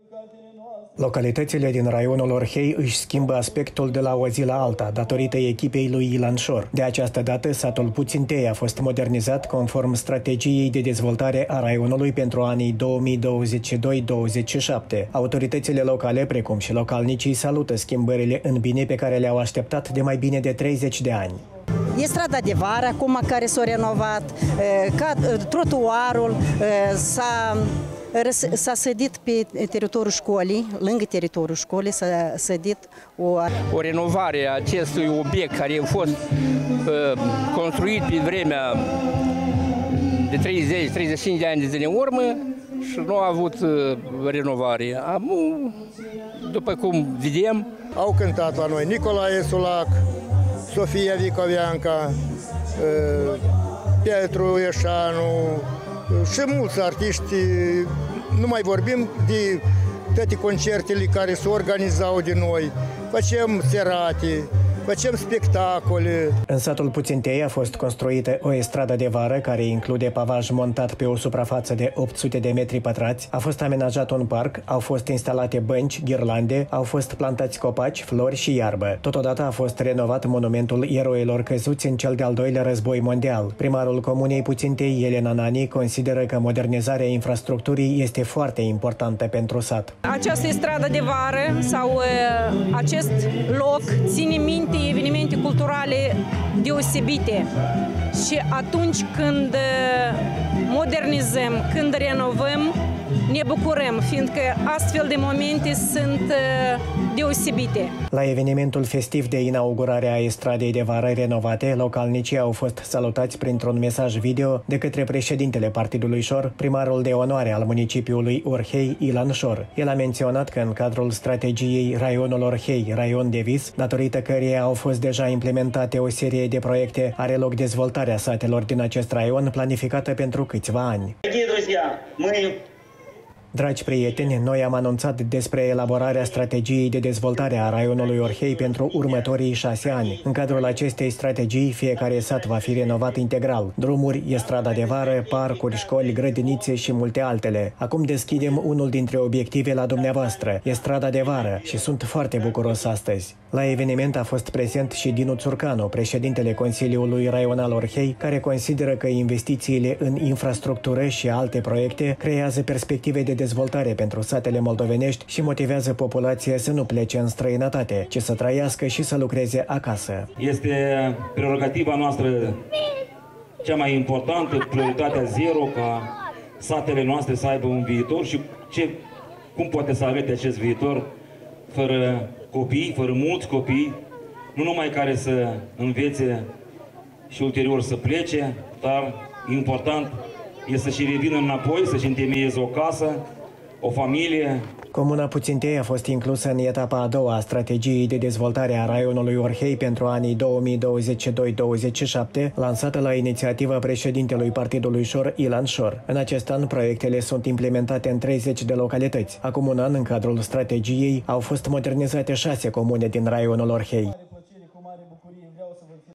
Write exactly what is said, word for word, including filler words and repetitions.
Localitățile din raionul Orhei își schimbă aspectul de la o zi la alta, datorită echipei lui Ilan Șor. De această dată, satul Puțintei a fost modernizat conform strategiei de dezvoltare a raionului pentru anii două mii douăzeci și doi douăzeci și șapte. Autoritățile locale, precum și localnicii, salută schimbările în bine pe care le-au așteptat de mai bine de treizeci de ani. E strada de vară, acum care s-a renovat, ca trotuarul s-a S-a sădit pe teritoriul școlii, lângă teritoriul școlii s-a sădit o... O renovare a acestui obiect care a fost uh, construit pe vremea de treizeci treizeci și cinci de ani de zile în urmă și nu a avut uh, renovare. Acum, după cum vedem... Au cântat la noi Nicolae Sulac, Sofia Vicovianca, uh, Petru Eșanu, și mulți artiști, nu mai vorbim de toate concertele care se organizau de noi, facem serate, facem spectacole. În satul Puțintei a fost construită o estradă de vară care include pavaj montat pe o suprafață de opt sute de metri pătrați, a fost amenajat un parc, au fost instalate bănci, ghirlande, au fost plantați copaci, flori și iarbă. Totodată a fost renovat monumentul eroilor căzuți în cel de-al doilea război mondial. Primarul comunei Puțintei, Elena Nani, consideră că modernizarea infrastructurii este foarte importantă pentru sat. Această estradă de vară sau acest loc ține minte evenimente culturale deosebite și atunci când modernizăm, când renovăm, ne bucurăm, fiindcă astfel de momente sunt deosebite. La evenimentul festiv de inaugurare a estradei de vară renovate, localnicii au fost salutați printr-un mesaj video de către președintele Partidului Șor, primarul de onoare al municipiului Orhei, Ilan Șor. El a menționat că în cadrul strategiei Raionul Orhei, raion de vis, datorită căreia au fost deja implementate o serie de proiecte, are loc dezvoltarea satelor din acest raion planificată pentru câțiva ani. Dragi prieteni, noi am anunțat despre elaborarea strategiei de dezvoltare a raionului Orhei pentru următorii șase ani. În cadrul acestei strategii, fiecare sat va fi renovat integral. Drumuri, estrada de vară, parcuri, școli, grădinițe și multe altele. Acum deschidem unul dintre obiective la dumneavoastră, estrada de vară, și sunt foarte bucuros astăzi. La eveniment a fost prezent și Dinu Țurcanu, președintele Consiliului Raional Orhei, care consideră că investițiile în infrastructură și alte proiecte creează perspective de dezvoltare pentru satele moldovenești și motivează populația să nu plece în străinătate, ci să trăiască și să lucreze acasă. Este prerogativa noastră cea mai importantă, prioritatea zero, ca satele noastre să aibă un viitor și ce, cum poate să arate acest viitor fără copii, fără mulți copii, nu numai care să învețe și ulterior să plece, dar important este să și revină înapoi, să-și întemeieze o casă, o familie. Comuna Puțintei a fost inclusă în etapa a doua a strategiei de dezvoltare a raionului Orhei pentru anii două mii douăzeci și doi douăzeci și șapte, lansată la inițiativa președintelui Partidului Șor, Ilan Șor. În acest an, proiectele sunt implementate în treizeci de localități. Acum un an, în cadrul strategiei, au fost modernizate șase comune din raionul Orhei.